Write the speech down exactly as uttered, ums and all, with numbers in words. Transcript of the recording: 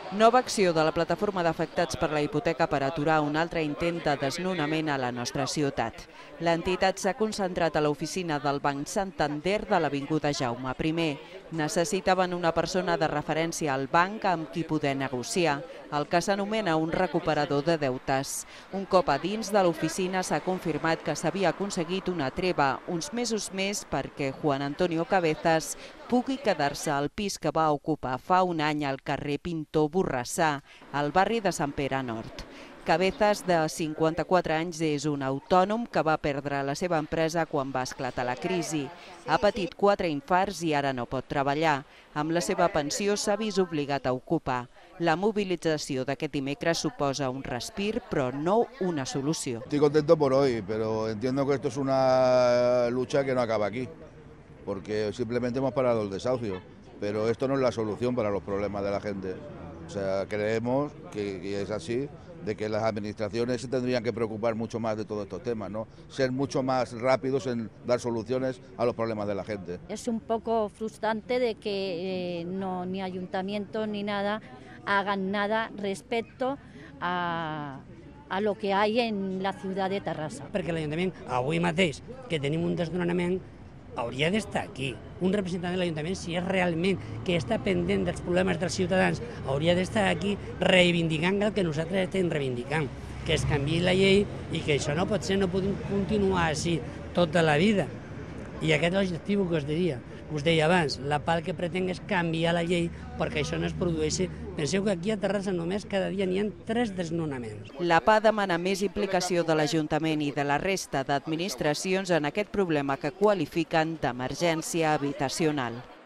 Nova acció de la plataforma d'afectats per la hipoteca per aturar un altre intent de desnonament a la nostra ciutat. L'entitat s'ha concentrat a l'oficina del Banc Santander de l'Avinguda Jaume primer. Necessitaven una persona de referència al banc amb qui poder negociar, el que s'anomena un recuperador de deutes. Un cop a dins de l'oficina s'ha confirmat que s'havia aconseguit una treva uns mesos més perquè Juan Antonio Cabezas pugui quedar-se al pis que va ocupar fa un any al carrer Pintor Borrassà, al barri de Sant Pere Nord. Cabezas, de cinquanta-quatre anys, és un autònom que va perdre la seva empresa quan va esclatar la crisi. Ha patit quatre infarts i ara no pot treballar. Amb la seva pensió s'ha vist obligat a ocupar. La mobilització d'aquest dimecres suposa un respir, però no una solució. Estoy contento por hoy, pero entiendo que esto es una lucha que no acaba aquí, porque simplemente hemos parado el desahucio, pero esto no es la solución para los problemas de la gente. O sea, creemos que, que es así, de que las administraciones se tendrían que preocupar mucho más de todos estos temas, ¿no? Ser mucho más rápidos en dar soluciones a los problemas de la gente. Es un poco frustrante de que eh, no ni ayuntamiento ni nada hagan nada respecto a, a lo que hay en la ciutat de Terrassa. Perquè l'Ajuntament, avui mateix, que tenim un desnonament, hauria d'estar aquí. Un representant de l'Ajuntament, si és realment que està pendent dels problemes dels ciutadans, hauria d'estar aquí reivindicant el que nosaltres estem reivindicant, que es canviï la llei i que això no pot ser, no podem continuar així tota la vida. I aquest és l'objectiu que us diria. Us deia abans, la P A el que pretén és canviar la llei perquè això no es produeixi. Penseu que aquí a Terrassa només cada dia n'hi ha tres desnonaments. La P A demana més implicació de l'Ajuntament i de la resta d'administracions en aquest problema que qualifiquen d'emergència habitacional.